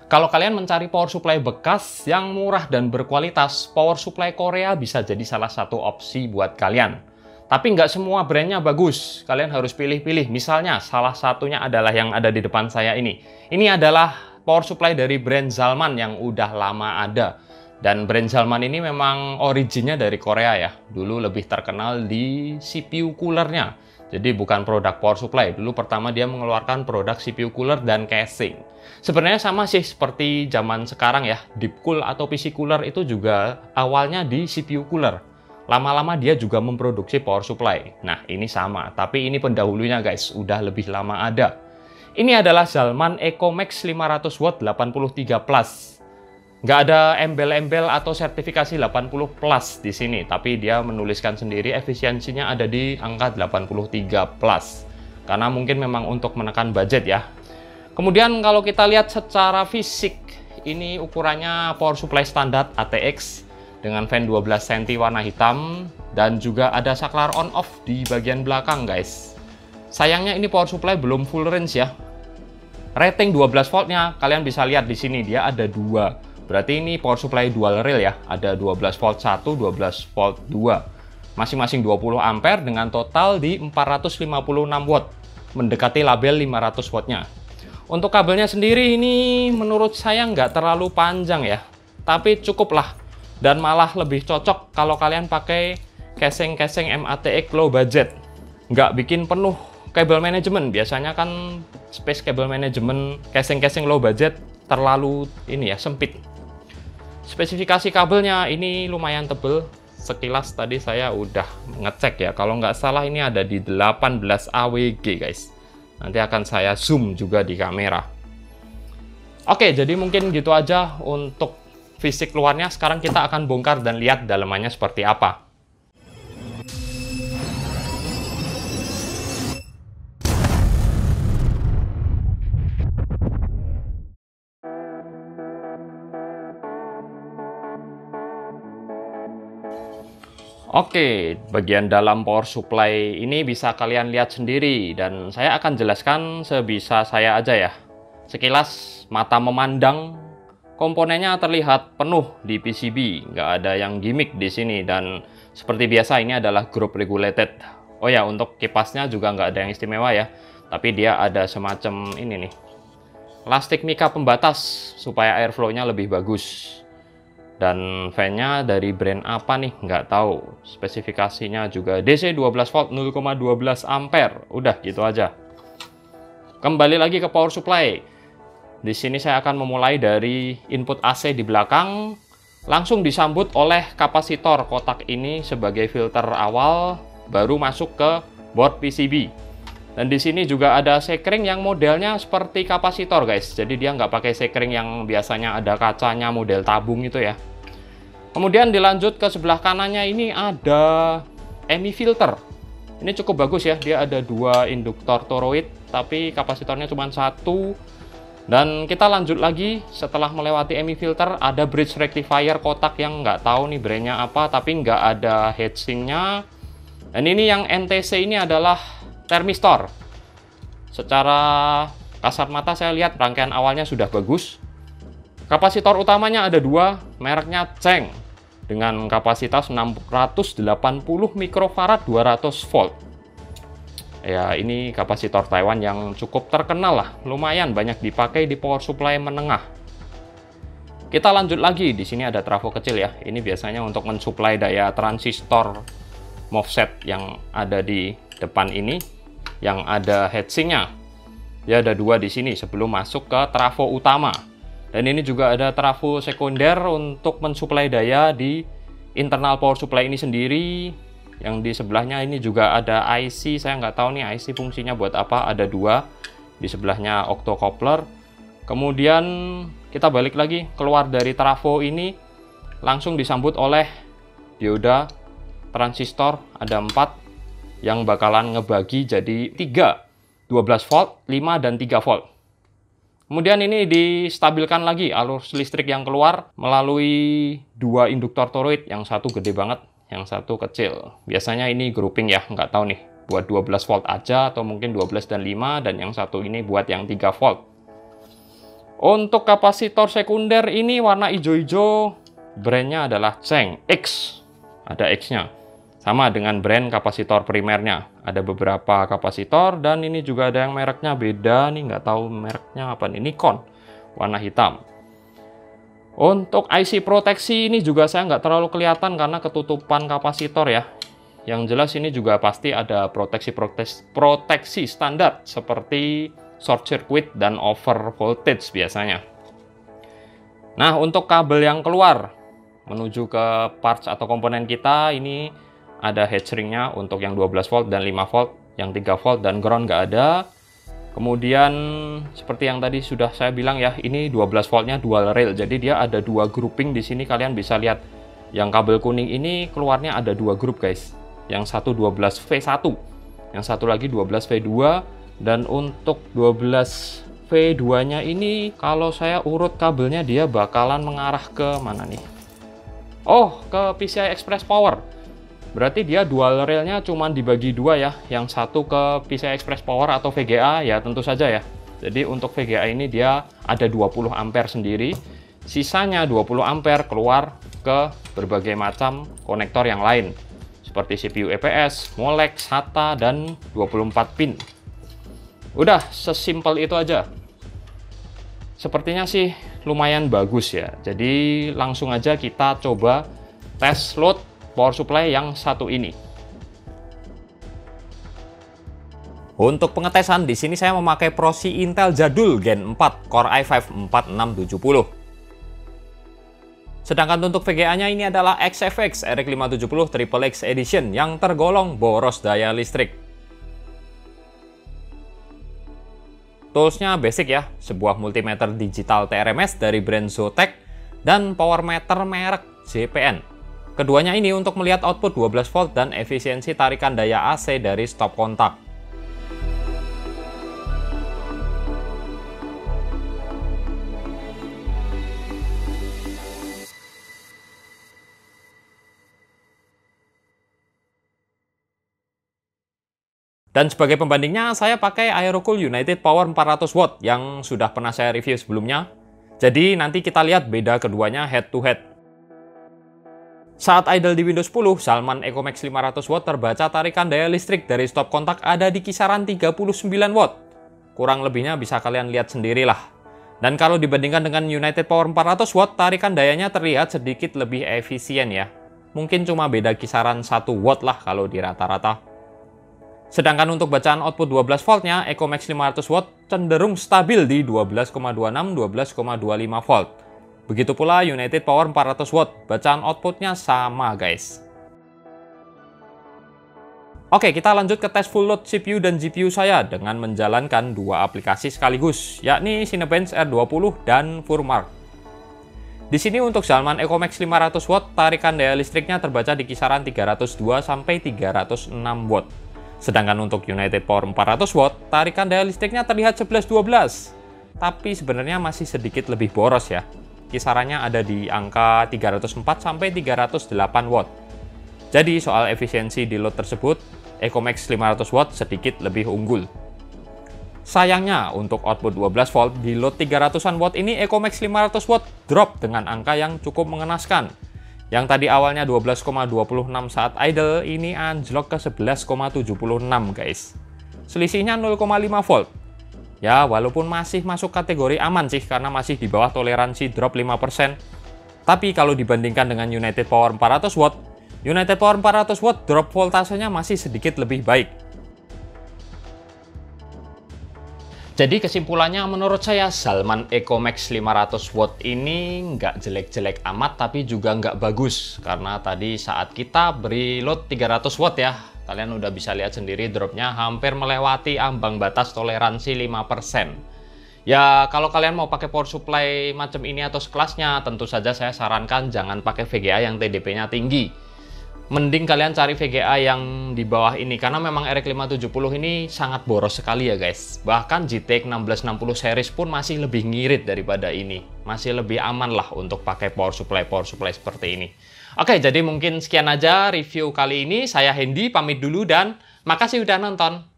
Kalau kalian mencari power supply bekas yang murah dan berkualitas, power supply Korea bisa jadi salah satu opsi buat kalian. Tapi nggak semua brandnya bagus, kalian harus pilih-pilih. Misalnya, salah satunya adalah yang ada di depan saya ini. Ini adalah power supply dari brand Zalman yang udah lama ada. Dan brand Zalman ini memang originnya dari Korea ya. Dulu lebih terkenal di CPU coolernya. Jadi bukan produk power supply. Dulu pertama dia mengeluarkan produk CPU cooler dan casing. Sebenarnya sama sih seperti zaman sekarang ya. Deepcool atau PC cooler itu juga awalnya di CPU cooler. Lama-lama dia juga memproduksi power supply. Nah ini sama, tapi ini pendahulunya guys. Udah lebih lama ada. Ini adalah Zalman EcoMax 500 watt 83 plus. Nggak ada embel-embel atau sertifikasi 80 plus di sini, tapi dia menuliskan sendiri efisiensinya ada di angka 83 plus. Karena mungkin memang untuk menekan budget ya. Kemudian kalau kita lihat secara fisik, ini ukurannya power supply standar ATX dengan fan 12 cm warna hitam dan juga ada saklar on off di bagian belakang guys. Sayangnya ini power supply belum full range ya. Rating 12 voltnya kalian bisa lihat di sini dia ada dua. Berarti ini power supply dual rail ya. Ada 12 volt 1, 12 volt 2. Masing-masing 20 ampere dengan total di 456 watt. Mendekati label 500 wattnya. Untuk kabelnya sendiri ini menurut saya nggak terlalu panjang ya. Tapi cukup lah. Dan malah lebih cocok kalau kalian pakai casing-casing MATX low budget. Nggak bikin penuh kabel manajemen. Biasanya kan space kabel manajemen casing-casing low budget terlalu ini ya sempit. Spesifikasi kabelnya ini lumayan tebel. Sekilas tadi saya udah ngecek ya. Kalau nggak salah ini ada di 18 AWG guys. Nanti akan saya zoom juga di kamera. Oke, jadi mungkin gitu aja untuk fisik luarnya. Sekarang kita akan bongkar dan lihat dalamannya seperti apa. Oke, bagian dalam power supply ini bisa kalian lihat sendiri dan saya akan jelaskan sebisa saya aja ya. Sekilas mata memandang, komponennya terlihat penuh di PCB, nggak ada yang gimmick di sini dan seperti biasa ini adalah group regulated. Oh ya, untuk kipasnya juga nggak ada yang istimewa ya, tapi dia ada semacam ini nih, plastik mika pembatas supaya airflow-nya lebih bagus. Dan fan-nya dari brand apa nih? Nggak tahu. Spesifikasinya juga DC 12 volt 0,12 ampere. Udah gitu aja. Kembali lagi ke power supply. Di sini saya akan memulai dari input AC di belakang. Langsung disambut oleh kapasitor kotak ini sebagai filter awal. Baru masuk ke board PCB. Dan di sini juga ada sekring yang modelnya seperti kapasitor guys. Jadi dia nggak pakai sekring yang biasanya ada kacanya model tabung itu ya. Kemudian dilanjut ke sebelah kanannya ini ada EMI filter. Ini cukup bagus ya. Dia ada dua induktor toroid, tapi kapasitornya cuma satu. Dan kita lanjut lagi setelah melewati EMI filter ada bridge rectifier kotak yang nggak tahu nih brandnya apa, tapi nggak ada heatsinknya. Dan ini yang NTC ini adalah termistor. Secara kasat mata saya lihat rangkaian awalnya sudah bagus. Kapasitor utamanya ada dua, mereknya Cheng dengan kapasitas 680 mikrofarad 200 volt. Ya, ini kapasitor Taiwan yang cukup terkenal lah, lumayan banyak dipakai di power supply menengah. Kita lanjut lagi, di sini ada trafo kecil ya. Ini biasanya untuk mensuplai daya transistor MOSFET yang ada di depan ini, yang ada heatsinknya. Ya ada dua di sini sebelum masuk ke trafo utama. Dan ini juga ada trafo sekunder untuk mensuplai daya di internal power supply ini sendiri. Yang di sebelahnya ini juga ada IC, saya nggak tahu nih IC fungsinya buat apa, ada dua. Di sebelahnya octocoupler. Kemudian kita balik lagi keluar dari trafo ini, langsung disambut oleh dioda transistor, ada 4 yang bakalan ngebagi jadi 3, 12 volt, 5, dan 3 volt. Kemudian ini distabilkan lagi alur listrik yang keluar melalui 2 induktor toroid, yang satu gede banget, yang satu kecil. Biasanya ini grouping ya, nggak tahu nih, buat 12 volt aja atau mungkin 12 dan 5, dan yang satu ini buat yang 3 volt. Untuk kapasitor sekunder ini warna hijau-hijau, brandnya adalah Cheng X, ada X-nya. Sama dengan brand kapasitor primernya, ada beberapa kapasitor dan ini juga ada yang mereknya beda nih, nggak tahu mereknya apa nih, Nikon, warna hitam. Untuk IC proteksi ini juga saya nggak terlalu kelihatan karena ketutupan kapasitor ya. Yang jelas ini juga pasti ada proteksi standar seperti short circuit dan over voltage biasanya. Nah, untuk kabel yang keluar menuju ke parts atau komponen kita, ini ada headshrinknya untuk yang 12 volt dan 5 volt, yang 3 volt dan ground nggak ada. Kemudian seperti yang tadi sudah saya bilang ya, ini 12 voltnya dual rail, jadi dia ada dua grouping di sini. Kalian bisa lihat yang kabel kuning ini keluarnya ada dua grup guys, yang satu 12V1, yang satu lagi 12V2. Dan untuk 12V2 nya ini kalau saya urut kabelnya dia bakalan mengarah ke mana nih? Oh, ke PCI Express Power. Berarti dia dual railnya cuma dibagi dua ya, yang satu ke PCI Express Power atau VGA ya tentu saja ya. Jadi untuk VGA ini dia ada 20 ampere sendiri, sisanya 20 ampere keluar ke berbagai macam konektor yang lain seperti CPU EPS, Molex, SATA, dan 24 pin. Udah sesimpel itu aja. Sepertinya sih lumayan bagus ya. Jadi langsung aja kita coba tes load power supply yang satu ini. Untuk pengetesan di sini saya memakai proxy Intel jadul Gen 4 Core i5 4670. Sedangkan untuk VGA-nya ini adalah XFX RX 570 Triple X Edition yang tergolong boros daya listrik. Toolsnya basic ya, sebuah multimeter digital TRMS dari brand Zotac dan power meter merek JPN. Keduanya ini untuk melihat output 12 volt dan efisiensi tarikan daya AC dari stop kontak. Dan sebagai pembandingnya, saya pakai Aerocool United Power 400 watt yang sudah pernah saya review sebelumnya. Jadi nanti kita lihat beda keduanya head to head. Saat idle di Windows 10, Zalman EcoMax 500 watt terbaca tarikan daya listrik dari stop kontak ada di kisaran 39 watt. Kurang lebihnya bisa kalian lihat sendirilah. Dan kalau dibandingkan dengan United Power 400 watt, tarikan dayanya terlihat sedikit lebih efisien ya. Mungkin cuma beda kisaran 1 watt lah kalau di rata-rata. Sedangkan untuk bacaan output 12 voltnya, EcoMax 500 watt cenderung stabil di 12,26-12,25 volt. Begitu pula United Power 400 watt, bacaan outputnya sama guys. Oke, kita lanjut ke tes full load CPU dan GPU saya dengan menjalankan dua aplikasi sekaligus, yakni Cinebench R20 dan Furmark. Di sini untuk Zalman EcoMax 500 watt, tarikan daya listriknya terbaca di kisaran 302-306 watt. Sedangkan untuk United Power 400 watt, tarikan daya listriknya terlihat 11-12. Tapi sebenarnya masih sedikit lebih boros ya. Kisarannya ada di angka 304-308 watt. Jadi soal efisiensi di load tersebut, EcoMax 500 watt sedikit lebih unggul. Sayangnya untuk output 12 volt di load 300-an watt ini EcoMax 500 watt drop dengan angka yang cukup mengenaskan. Yang tadi awalnya 12,26 saat idle, ini anjlok ke 11,76 guys. Selisihnya 0,5 volt. Ya, walaupun masih masuk kategori aman sih, karena masih di bawah toleransi drop 5%. Tapi kalau dibandingkan dengan United Power 400 watt, United Power 400 watt drop voltasenya masih sedikit lebih baik. Jadi kesimpulannya menurut saya Zalman EcoMax 500 watt ini nggak jelek-jelek amat tapi juga nggak bagus. Karena tadi saat kita beri load 300 watt ya, kalian udah bisa lihat sendiri dropnya hampir melewati ambang batas toleransi 5%. Ya kalau kalian mau pakai power supply macam ini atau sekelasnya, tentu saja saya sarankan jangan pakai VGA yang TDP-nya tinggi. Mending kalian cari VGA yang di bawah ini, karena memang RX 570 ini sangat boros sekali ya guys. Bahkan GTX 1660 series pun masih lebih ngirit daripada ini. Masih lebih aman lah untuk pakai power supply seperti ini. Oke, jadi mungkin sekian aja review kali ini. Saya Hendy pamit dulu dan makasih udah nonton.